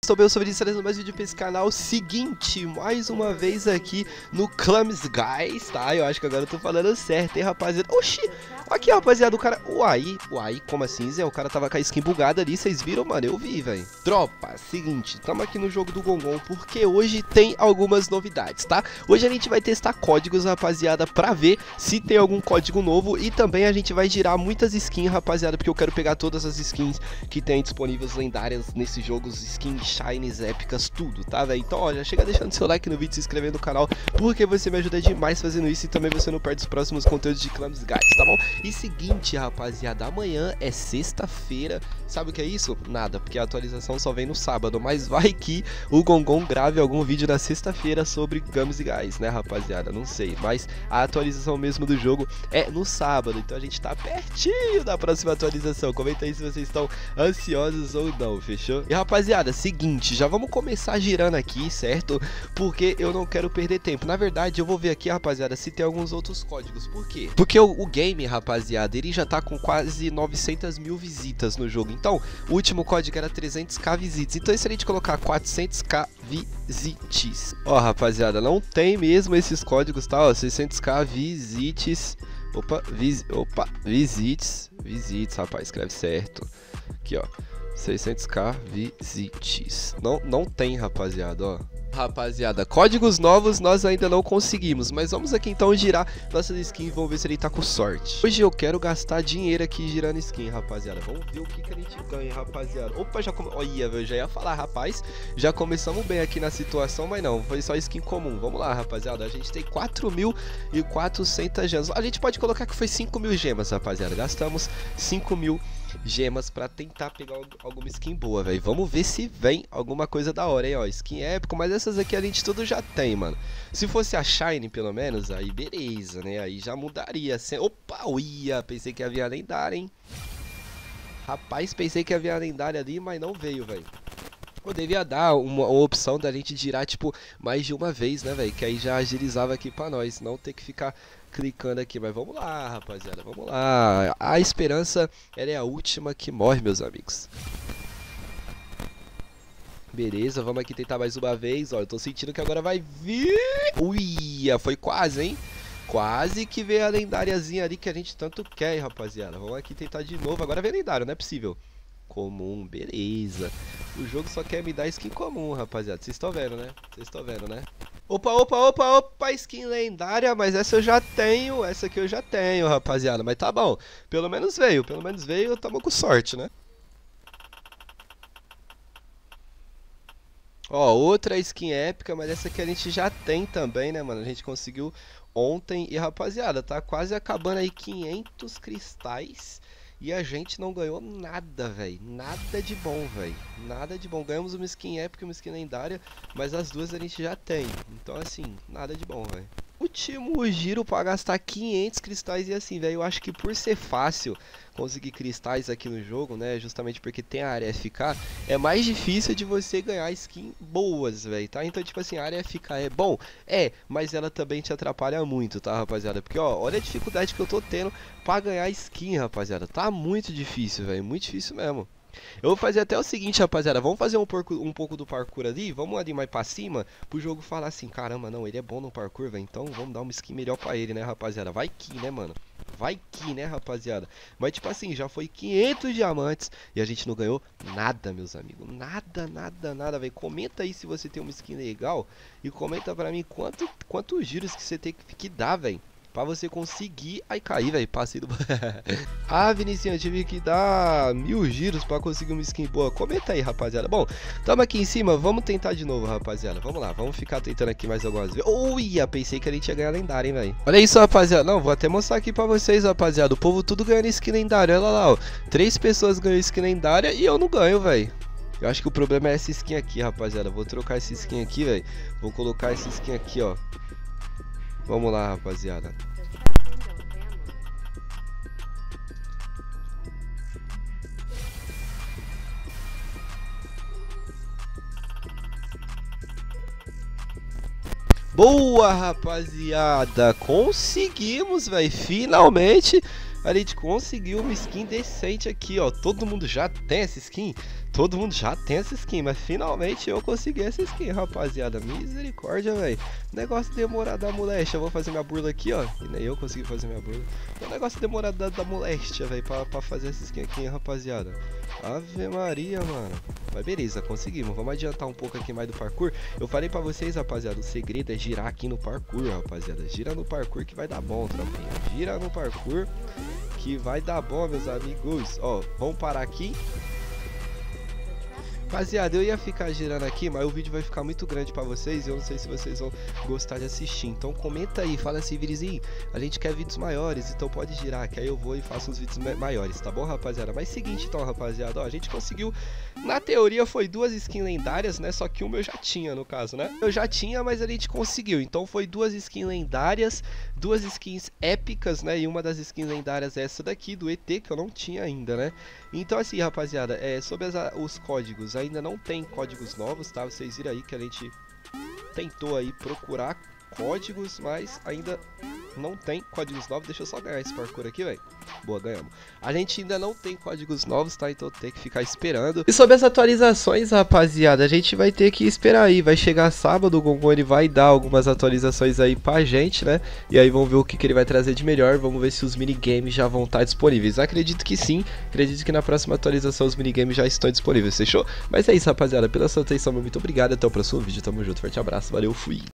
Eu sou o Vinícius, trazendo mais vídeo pra esse canal. Seguinte, mais uma vez aqui no Clumsy Guys, tá? Eu acho que agora eu tô falando certo, hein, rapaziada? Oxi, aqui, rapaziada, o cara... Uai, como assim, Zé? O cara tava com a skin bugada ali, vocês viram, mano? Eu vi, velho. Tropa, seguinte, tamo aqui no jogo do Gongon, porque hoje tem algumas novidades, tá? Hoje a gente vai testar códigos, rapaziada, pra ver se tem algum código novo. E também a gente vai girar muitas skins, rapaziada, porque eu quero pegar todas as skins que tem disponíveis lendárias nesse jogo, skins, shinies, épicas, tudo, tá, velho? Então, olha, chega deixando seu like no vídeo, se inscrevendo no canal, porque você me ajuda demais fazendo isso e também você não perde os próximos conteúdos de Clumsy Guys, tá bom? E seguinte, rapaziada, amanhã é sexta-feira, sabe o que é isso? Nada, porque a atualização só vem no sábado, mas vai que o Gongon grave algum vídeo na sexta-feira sobre Clumsy Guys, né, rapaziada? Não sei, mas a atualização mesmo do jogo é no sábado, então a gente tá pertinho da próxima atualização. Comenta aí se vocês estão ansiosos ou não, fechou? E rapaziada, seguinte, já vamos começar girando aqui, certo? Porque eu não quero perder tempo. Na verdade, eu vou ver aqui, rapaziada, se tem alguns outros códigos. Por quê? Porque o game, rapaziada, ele já tá com quase 900 mil visitas no jogo. Então, o último código era 300k visitas. Então, se a gente colocar 400k visites, ó, rapaziada, não tem mesmo esses códigos, tá? Ó, 600k visites. Opa, visites, rapaz, escreve certo. Aqui, ó, 600k visites. Não tem, rapaziada, ó. Rapaziada, códigos novos nós ainda não conseguimos, mas vamos aqui então girar nossas skins e vamos ver se ele tá com sorte. Hoje eu quero gastar dinheiro aqui girando skin, rapaziada. Vamos ver o que a gente ganha, rapaziada. Opa, já olha, eu já ia falar, rapaz, já começamos bem aqui na situação, mas não, foi só skin comum. Vamos lá, rapaziada, a gente tem 4.400 gemas. A gente pode colocar que foi 5.000 gemas, rapaziada. Gastamos 5.000 gemas pra tentar pegar alguma skin boa, velho. Vamos ver se vem alguma coisa da hora, hein, ó. Skin épico, mas essas aqui a gente tudo já tem, mano. Se fosse a Shine, pelo menos, aí beleza, né? Aí já mudaria. Opa, uia, pensei que havia lendária, hein. Rapaz, pensei que havia lendária ali, mas não veio, velho. Eu devia dar uma opção da gente girar, tipo, mais de uma vez, né, velho? Que aí já agilizava aqui pra nós, não ter que ficar clicando aqui. Mas vamos lá, rapaziada, vamos lá. A esperança, ela é a última que morre, meus amigos. Beleza, vamos aqui tentar mais uma vez. Ó, eu tô sentindo que agora vai vir. Uia, foi quase, hein? Quase que veio a lendáriazinha ali que a gente tanto quer, hein, rapaziada. Vamos aqui tentar de novo. Agora vem lendário, não é possível. Comum, beleza. O jogo só quer me dar skin comum, rapaziada. Vocês estão vendo, né? Vocês estão vendo, né? Opa, skin lendária, mas essa eu já tenho. Essa aqui eu já tenho, rapaziada. Mas tá bom, pelo menos veio, tamo com sorte, né? Ó, outra skin épica, mas essa aqui a gente já tem também, né, mano? A gente conseguiu ontem e, rapaziada, tá quase acabando aí 500 cristais. E a gente não ganhou nada, velho. Nada de bom, velho. Nada de bom. Ganhamos uma skin épica e uma skin lendária, mas as duas a gente já tem. Então, assim, nada de bom, velho. Último giro pra gastar 500 cristais e assim, velho, eu acho que por ser fácil conseguir cristais aqui no jogo, né, justamente porque tem a área FK, é mais difícil de você ganhar skin boas, velho, tá? Então, tipo assim, a área FK é bom? É, mas ela também te atrapalha muito, tá, rapaziada? Porque, ó, olha a dificuldade que eu tô tendo pra ganhar skin, rapaziada. Tá muito difícil, velho, muito difícil mesmo. Eu vou fazer até o seguinte, rapaziada, vamos fazer um pouco do parkour ali, vamos ali mais pra cima, pro jogo falar assim, caramba, não, ele é bom no parkour, velho, então vamos dar uma skin melhor pra ele, né, rapaziada, vai que, né, mano, vai que, né, rapaziada, mas tipo assim, já foi 500 diamantes e a gente não ganhou nada, meus amigos, nada, velho, comenta aí se você tem uma skin legal e comenta pra mim quantos giros que você tem que dar, velho. Pra você conseguir... Ai, caí, velho. Passei do... Ah, Vinicinho, eu tive que dar 1000 giros pra conseguir uma skin boa. Comenta aí, rapaziada. Bom, tamo aqui em cima. Vamos tentar de novo, rapaziada. Vamos lá. Vamos ficar tentando aqui mais algumas vezes. Uia, pensei que a gente ia ganhar lendária, hein, velho. Olha isso, rapaziada. Não, vou até mostrar aqui pra vocês, rapaziada. O povo tudo ganhando skin lendária. Olha lá, ó. 3 pessoas ganham skin lendária e eu não ganho, velho. Eu acho que o problema é essa skin aqui, rapaziada. Vou trocar essa skin aqui, velho. Vou colocar essa skin aqui, ó. Vamos lá, rapaziada. Boa, rapaziada. Conseguimos, velho. Finalmente a gente conseguiu uma skin decente aqui, ó. Todo mundo já tem essa skin. todo mundo já tem essa skin, mas finalmente eu consegui essa skin, rapaziada. Misericórdia, velho. Negócio demorado da moléstia. Eu vou fazer minha burla aqui, ó. E nem eu consegui fazer minha burla. O negócio demorado da moléstia, velho, pra fazer essa skin aqui, hein, rapaziada. Ave Maria, mano. Mas beleza, conseguimos. Vamos adiantar um pouco aqui mais do parkour. Eu falei pra vocês, rapaziada, o segredo é girar aqui no parkour, rapaziada. Gira no parkour que vai dar bom, trampinha. Gira no parkour que vai dar bom, meus amigos. Ó, vamos parar aqui. Rapaziada, eu ia ficar girando aqui, mas o vídeo vai ficar muito grande pra vocês e eu não sei se vocês vão gostar de assistir. Então comenta aí, fala assim, Virizinho, a gente quer vídeos maiores, então pode girar, que aí eu vou e faço uns vídeos maiores, tá bom, rapaziada? Mas seguinte então, rapaziada, ó, a gente conseguiu, na teoria foi 2 skins lendárias, né, só que uma eu já tinha, no caso, né? Eu já tinha, mas a gente conseguiu, então foi 2 skins lendárias, 2 skins épicas, né, e uma das skins lendárias é essa daqui, do ET, que eu não tinha ainda, né? Então assim, rapaziada, sobre os códigos, ainda não tem códigos novos, tá? Vocês viram aí que a gente tentou aí procurar códigos, mas ainda não tem códigos novos. Deixa eu só ganhar esse parkour aqui, velho. Boa, ganhamos. A gente ainda não tem códigos novos, tá? Então tem que ficar esperando. E sobre as atualizações, rapaziada, a gente vai ter que esperar aí. Vai chegar sábado, o Gongon ele vai dar algumas atualizações aí pra gente, né? E aí vamos ver o que ele vai trazer de melhor. Vamos ver se os minigames já vão estar disponíveis. Acredito que sim. Acredito que na próxima atualização os minigames já estão disponíveis, fechou? Mas é isso, rapaziada. Pela sua atenção, muito obrigado. Até o próximo vídeo. Tamo junto. Forte abraço. Valeu, fui.